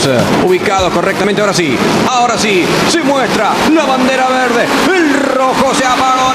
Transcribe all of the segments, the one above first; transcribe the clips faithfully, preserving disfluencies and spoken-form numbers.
Todos ubicados correctamente. Ahora sí, ahora sí, se muestra la bandera verde. El rojo se apagó,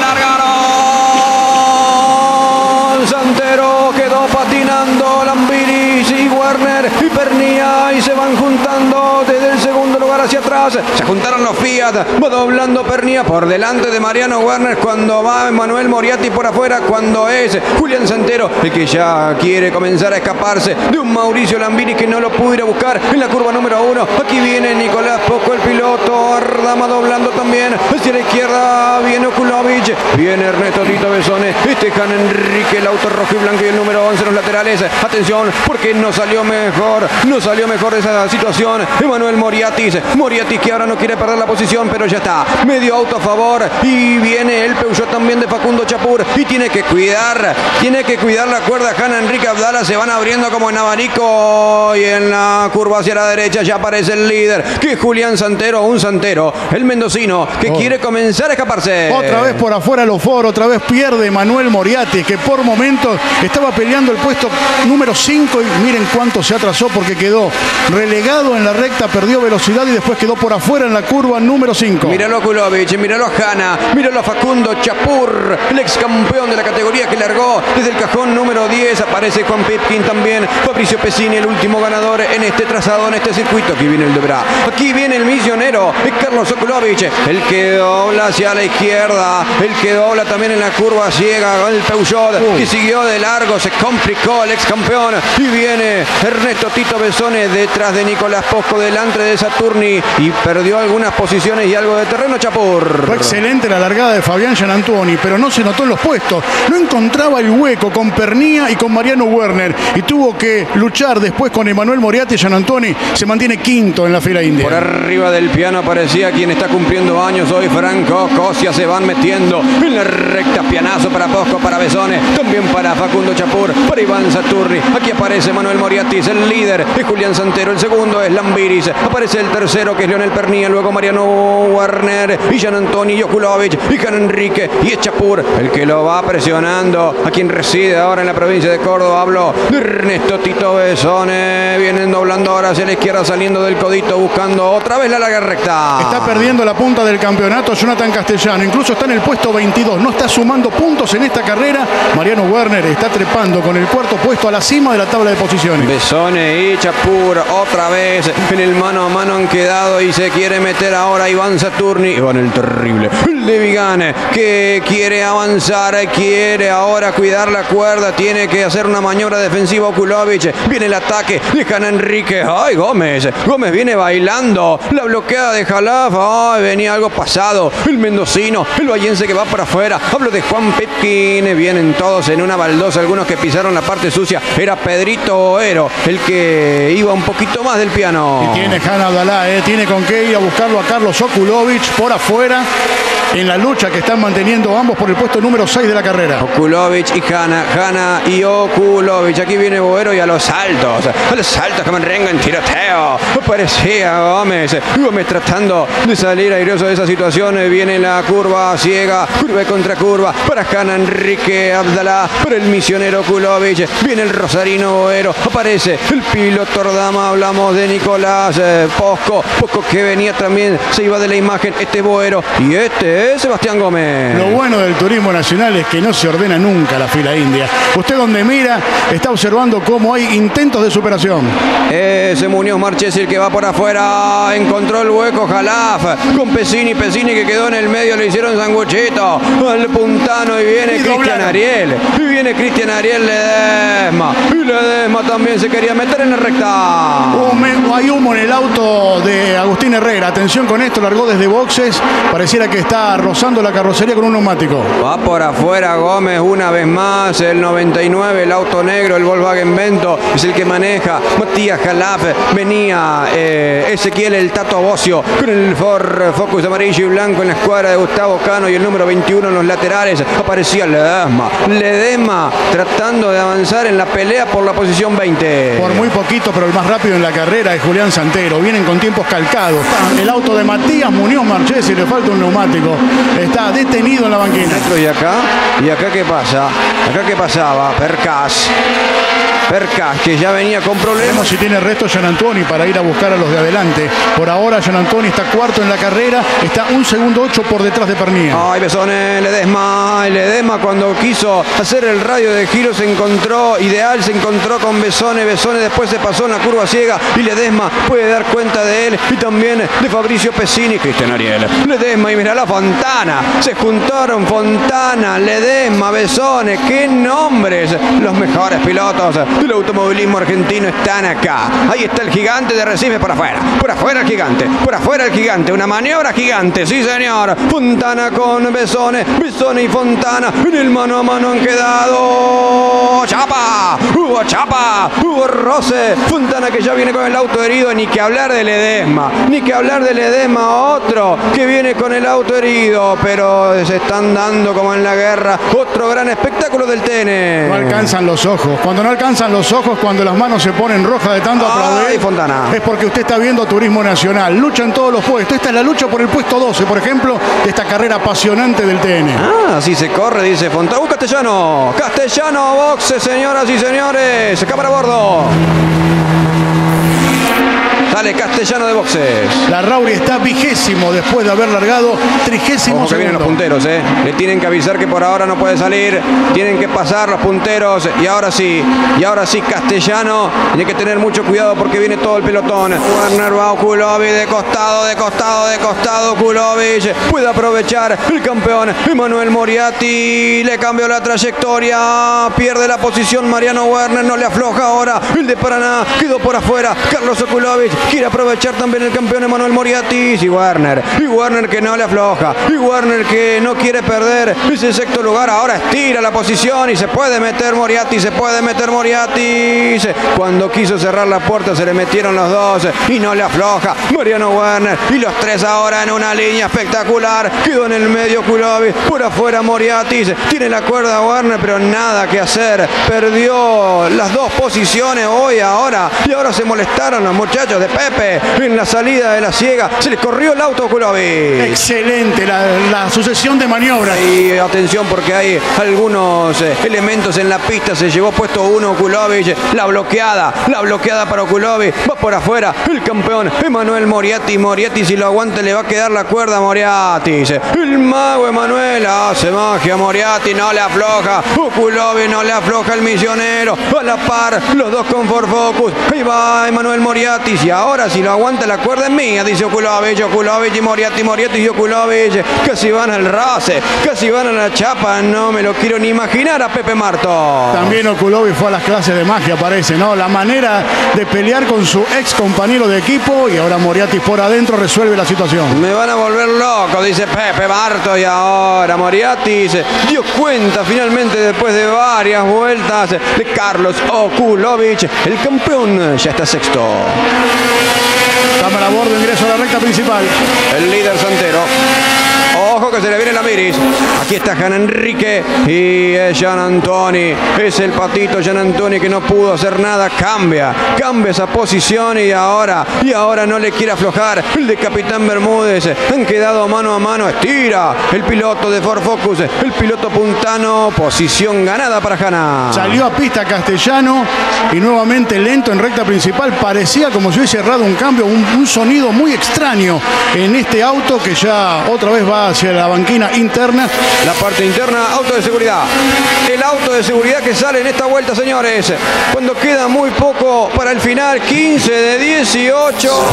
largaron. Santero quedó patinando. Lambiris y Werner y Pernía y se van juntando desde el segundo lugar hacia atrás. Se juntaron los Fiat. Va doblando Pernía por delante de Mariano Werner cuando va Emanuel Moriatti por afuera. Cuando es Julián Santero el que ya quiere comenzar a escaparse de un Mauricio Lambiris que no lo pudo ir a buscar en la curva número uno. Aquí viene Nicolás Posco, el piloto. Ardama doblando también hacia la izquierda. Viene Okulovic. Viene Ernesto Tito Besone. Esteban Enrique, el auto rojo y blanco y el número once en los laterales. Atención, porque no salió mejor. No salió mejor esa situación. Emanuel Moriatis. Moriatis que ahora no quiere perder la posición, pero ya está. Medio auto a favor. Y viene el Peugeot también de Facundo Chapur. Y tiene que cuidar. Tiene que cuidar la cuerda. Hanna Enrique Abdala se van abriendo como en abanico. Y en la curva hacia la derecha ya aparece el líder, que es Julián Santero. Un Santero, el mendocino, que oh. quiere comenzar a escaparse. Otra vez por afuera Lofor. Otra vez pierde Emanuel Moriatis, que por momentos estaba peleando el puesto número cinco. Y miren cuánto se atrasó porque quedó relegado en la recta, perdió velocidad y después quedó por afuera en la curva número cinco. Míralo a Kulovic, míralo a Hanna, míralo a Facundo Chapur, el ex campeón de la categoría que largó desde el cajón número diez. Aparece Juan Pipkin también, Fabricio Pesini, el último ganador en este trazado, en este circuito. Aquí viene el Debra, aquí viene el misionero, es Carlos Okulovic, el que dobla hacia la izquierda, el que dobla también en la curva ciega, el Peugeot, uh. que siguió de largo, se complicó el ex campeón. Y viene Ernesto Tito Besone detrás de Nicolás Posco, delante de Saturni, y perdió algunas posiciones y algo de terreno Chapur. Fue excelente la largada de Fabián Gianantoni, pero no se notó en los puestos. No encontraba el hueco con Pernía y con Mariano Werner, y tuvo que luchar después con Emanuel Moriatti. Gianantoni se mantiene quinto en la fila india. Por arriba del piano aparecía quien está cumpliendo años hoy, Franco Cosia. Se van metiendo en la recta, pianazo para Posco, para Besone, también para Facundo Chapur, para Iván Saturni. Aquí aparece Manuel Moriatti, el líder es Julián Santero, el segundo es Lambiris, aparece el tercero que es Leonel Pernía, luego Mariano Werner y Gianantoni y Okulovic y Hanna Enrique y es Chapur el que lo va presionando, a quien reside ahora en la provincia de Córdoba. Hablo de Ernesto Tito Besone. Vienen doblando ahora hacia la izquierda, saliendo del codito, buscando otra vez la larga recta. Está perdiendo la punta del campeonato Jonathan Castellano, incluso está en el puesto veintidós, no está sumando puntos en esta carrera. Mariano Werner está trepando con el cuarto puesto a la cima de la tabla de posiciones. Besone y Chapur otra vez en el mano a mano han quedado, y se quiere meter ahora Iván Saturni. Iván el terrible, el de Vigane, que quiere avanzar, quiere ahora cuidar la cuerda, tiene que hacer una maniobra defensiva Okulovic. Viene el ataque de Hanna Enrique. Ay, Gómez, Gómez viene bailando la bloqueada de Jalaf. Ay, venía algo pasado. El mendocino, el vallense que va para afuera. Hablo de Juan Pipkin. Vienen todos en una baldosa, algunos que pisaron la parte sucia. Era Pedrito Oero el que iba un poquito más del piano. Y tiene Hanna Abdalá, eh, tiene con qué ir a buscarlo a Carlos Okulovic por afuera en la lucha que están manteniendo ambos por el puesto número seis de la carrera. Okulovic y Hanna, Hanna y Okulovic. Aquí viene Boero y a los saltos, a los saltos que Manrenga en tiroteo. Parecía Gómez, Gómez tratando de salir airoso de esa situación. Viene la curva ciega, curva contra curva para Hanna Enrique Abdalá, para el misionero Okulovic. Viene el rosarino Boero, aparece el piloto Ardama. Hablamos de Nicolás eh, Posco, Posco que venía también, se iba de la imagen. Este Boero y este es Sebastián Gómez. Lo bueno del turismo nacional es que no se ordena nunca la fila india. Usted donde mira está observando cómo hay intentos de superación. Ese Muñoz Marchesi el que va por afuera, encontró el hueco Jalaf con Pesini, Pesini que quedó en el medio, le hicieron sanguchito al puntano y viene Cristian Ariel, y viene Cristian Ariel Ledesma, y Ledesma también se quería meter en la recta. Humo, hay humo en el auto de Agustín Herrera, atención con esto, largó desde boxes, pareciera que está rozando la carrocería con un neumático. Va por afuera Gómez una vez más, el noventa y nueve, el auto negro, el Volkswagen Vento, es el que maneja Matías Jalaf. Venía eh, Ezequiel el Tato Bocio con el Ford Focus amarillo y blanco en la escuadra de Gustavo Cano, y el número veintiuno en los laterales aparecía Ledesma. Ledesma tratando de avanzar en la pelea por la posición veinte. Por muy poquito, pero el más rápido en la carrera es Julián Santero. Vienen con tiempos calcados bloqueado. Está el auto de Matías Muñoz Marchesi, le falta un neumático. Está detenido en la banquina. Y acá, ¿y acá qué pasa? Acá qué pasaba, Percas. Percas, que ya venía con problemas. Vemos si tiene resto Gianantoni para ir a buscar a los de adelante. Por ahora Gianantoni está cuarto en la carrera, está un segundo ocho por detrás de Pernía. Ay, Besone, Ledesma, Ledesma cuando quiso hacer el radio de giro se encontró ideal, se encontró con Besone, Besone después se pasó en la curva ciega y Ledesma puede dar cuenta de él y también de Fabricio Pesini, Cristian Ariel. Ledesma y mira la Fontana, se juntaron Fontana, Ledesma, Besone, qué nombres, los mejores pilotos del automovilismo argentino están acá. Ahí está el gigante de Recife por afuera, por afuera el gigante, por afuera el gigante, una maniobra gigante, sí señor. Fontana con Besone, Besone y Fontana en el mano a mano han quedado. Chapa, hubo chapa, hubo roce. Fontana que ya viene con el auto herido, ni que hablar de Ledesma, ni que hablar de Ledesma, otro que viene con el auto herido, pero se están dando como en la guerra. Otro gran espectáculo del T N. No alcanzan los ojos, cuando no alcanzan los ojos, cuando las manos se ponen rojas de tanto aplaudir, Ay, Fontana, es porque usted está viendo Turismo Nacional. Lucha en todos los puestos. Esta es la lucha por el puesto doce, por ejemplo, de esta carrera apasionante del T N. Ah, así se corre, dice Fontana. Uh, Castellano, Castellano, boxe, señoras y señores. Cámara a bordo. Sale Castellano de boxes. La Rauri está vigésimo después de haber largado trigésimo Ojo que vienen los punteros, eh. Le tienen que avisar que por ahora no puede salir. Tienen que pasar los punteros. Y ahora sí, y ahora sí Castellano. Tiene que tener mucho cuidado porque viene todo el pelotón. Werner va Kulovic de costado, de costado, de costado. Kulovic puede aprovechar el campeón Emanuel Moriarty. Le cambió la trayectoria. Pierde la posición Mariano Werner. No le afloja ahora. El de Paraná quedó por afuera. Carlos Okulovic quiere aprovechar también el campeón Emanuel Moriarty. Y Werner, y Werner que no le afloja. Y Werner que no quiere perder ese sexto lugar. Ahora estira la posición y se puede meter Moriarty. Se puede meter Moriarty. Cuando quiso cerrar la puerta se le metieron los dos y no le afloja Mariano Werner. Y los tres ahora en una línea espectacular. Quedó en el medio Kulovic. Por afuera Moriarty. Tiene la cuerda Werner, pero nada que hacer. Perdió las dos posiciones hoy, ahora. Y ahora se molestaron los muchachos de Pepe en la salida de la ciega. Se les corrió el auto a Kulovic. Excelente la, la sucesión de maniobras. Y atención porque hay algunos eh, elementos en la pista. Se llevó puesto uno Kulovic. La bloqueada, la bloqueada para Kulovic. Va por afuera el campeón Emanuel Moriarty. Moriarty si lo aguanta le va a quedar la cuerda a Moriarty. El mago Emanuel hace magia. Moriarty no le afloja. Kulovic no le afloja el misionero. A la par los dos con Ford Focus. Ahí va Emanuel Moriarty. Y ahora si lo aguanta la cuerda es mía, dice Okulovic, Okulovic y Moriarty, Moriarty y Okulovic, casi van al race, casi van a la chapa, no me lo quiero ni imaginar a Pepe Marto. También Okulovic fue a las clases de magia, parece, ¿no? La manera de pelear con su ex compañero de equipo y ahora Moriarty por adentro resuelve la situación. Me van a volver loco, dice Pepe Marto, y ahora Moriarty se dio cuenta finalmente después de varias vueltas de Carlos Okulovic, el campeón ya está sexto. Cámara a bordo, ingreso a la recta principal. El líder Santero. Ojo que se le viene la Miris. Aquí está Jan Enrique y es Gianantoni. Es el patito Gianantoni que no pudo hacer nada. Cambia, cambia esa posición y ahora, y ahora no le quiere aflojar. El de Capitán Bermúdez. Han quedado mano a mano. Estira el piloto de Ford Focus. El piloto puntano. Posición ganada para Jana. Salió a pista Castellano y nuevamente lento en recta principal. Parecía como si hubiese errado un cambio, un, un sonido muy extraño en este auto que ya otra vez va hacia la banquina interna. La parte interna, auto de seguridad. El auto de seguridad que sale en esta vuelta, señores. Cuando queda muy poco para el final, quince de dieciocho.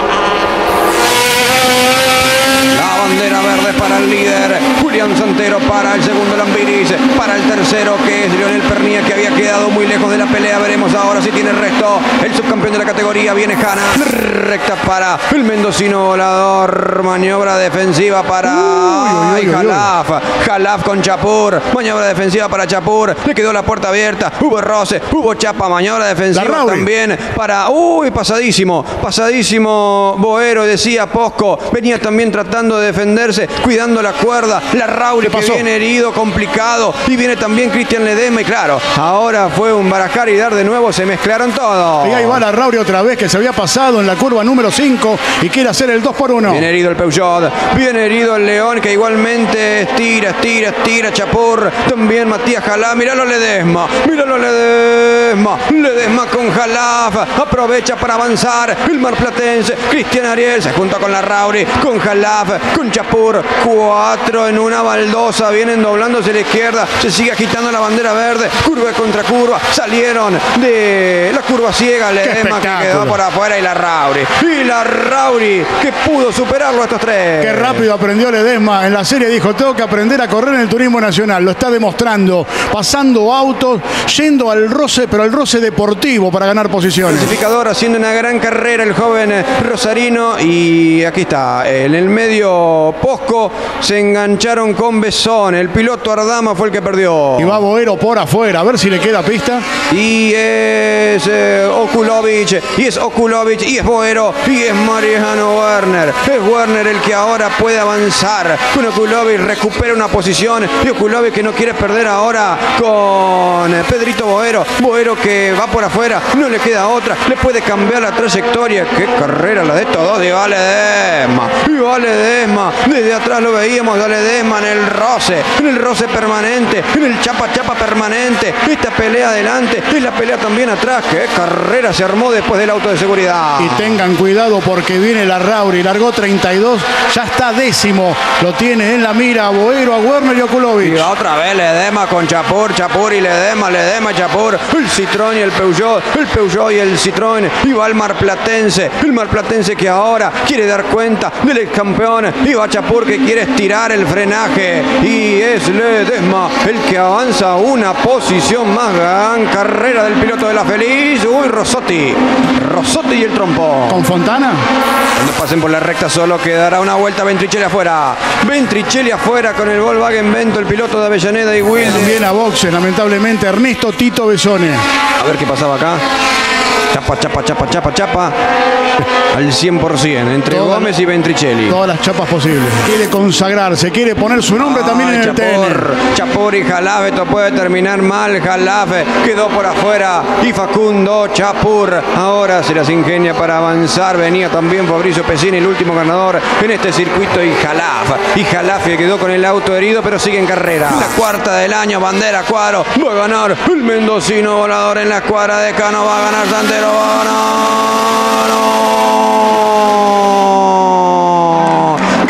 La bandera verde para el líder, Julián Santero para el segundo Lambiris, para el tercero que es Lionel Pernía, que había quedado muy lejos de la pelea. Veremos ahora si tiene el resto. El subcampeón de la categoría viene Jana. Recta para el mendocino volador. Maniobra defensiva para uy, uy, uy, Jalaf. Jalaf con Chapur. Maniobra defensiva para Chapur. Le quedó la puerta abierta. Hubo roce, hubo chapa. Maniobra defensiva también para... Uy, pasadísimo. Pasadísimo Boero, decía Posco. Venía también tratando tratando de defenderse, cuidando la cuerda. Larrauri que viene herido, complicado. Y viene también Cristian Ledesma. Y claro, ahora fue un barajar y dar de nuevo, se mezclaron todos. Y ahí va Larrauri otra vez, que se había pasado en la curva número cinco y quiere hacer el dos por uno. Viene herido el Peugeot, viene herido el León, que igualmente estira, estira, estira Chapur. También Matías Jalaf, míralo Ledesma, míralo Ledesma. Ledesma con Jalaf, aprovecha para avanzar el marplatense. Cristian Ariel se junta con Larrauri, con Jalaf, con Chapur. Cuatro en una baldosa, vienen doblándose a la izquierda, se sigue agitando la bandera verde, curva contra curva, salieron de la curva ciega. Ledesma que quedó por afuera y Larrauri. Y Larrauri que pudo superarlo a estos tres. Qué rápido aprendió Ledesma en la serie, dijo, tengo que aprender a correr en el turismo nacional. Lo está demostrando, pasando autos, yendo al roce, pero al roce deportivo para ganar posiciones. Clasificador haciendo una gran carrera el joven rosarino. Y aquí está, en el medio Posco se engancharon con Besón. El piloto Ardama fue el que perdió. Y va Boero por afuera, a ver si le queda pista. Y es eh, Okulovic, y es Okulovic, y es Boero, y es Mariano Werner. Es Werner el que ahora puede avanzar. Con Okulovic recupera una posición. Y Okulovic que no quiere perder ahora con Pedrito Boero. Boero que va por afuera, no le queda otra, le puede cambiar la trayectoria. Qué carrera la de estos dos, de Vale Ledesma. Y Vale Ledesma, desde atrás lo veíamos a Ledesma en el roce, en el roce permanente, en el chapa chapa permanente. Esta pelea adelante es la pelea también atrás. Qué carrera se armó después del auto de seguridad. Y tengan cuidado porque viene Larrauri, largó treinta y dos, ya está décimo, lo tiene en la mira a Boero, a Werner y a Okulovic. Y va otra vez Ledesma con Chapur, Chapur y Ledesma, Ledesma y Chapur, el Citroën y el Peugeot, el Peugeot y el Citroën. Y va el marplatense, el marplatense que ahora quiere dar cuenta del ex campeón. Y va Chapur que quiere estirar el frenaje. Y es Ledesma el que avanza una posición más. Gran carrera del piloto de la Feliz. Uy, Rossotti, Rossotti y el trompo. ¿Con Fontana? Cuando pasen por la recta solo quedará una vuelta. Ventricelli afuera, Ventricelli afuera con el Volkswagen Vento, el piloto de Avellaneda y Wilde. También a boxe, lamentablemente, Ernesto Tito Besone. A ver qué pasaba acá. Chapa, chapa, chapa, chapa, chapa. Al cien por ciento entre Toda, Gómez y Ventricelli. Todas las chapas posibles. Quiere consagrarse, quiere poner su nombre Ay, también en Chapur, el T N. Chapur y Jalaf, esto puede terminar mal. Jalaf quedó por afuera y Facundo Chapur ahora se las ingenia para avanzar. Venía también Fabricio Pesini, el último ganador en este circuito, y Jalaf. Y Jalaf que quedó con el auto herido, pero sigue en carrera. La cuarta del año, bandera cuadro. Va a ganar el mendocino volador en la escuadra de Cano. Va a ganar Santero, va a ganar. ¡No!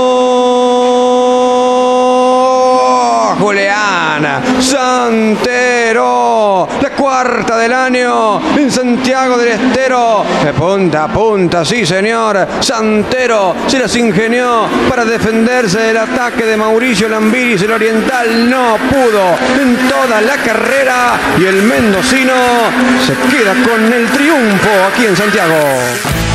¡Ganó! Julián Santero, la cuarta del año en Santiago del Estero, de punta a punta, sí señor. Santero se las ingenió para defenderse del ataque de Mauricio Lambiris. El oriental no pudo en toda la carrera y el mendocino se queda con el triunfo aquí en Santiago.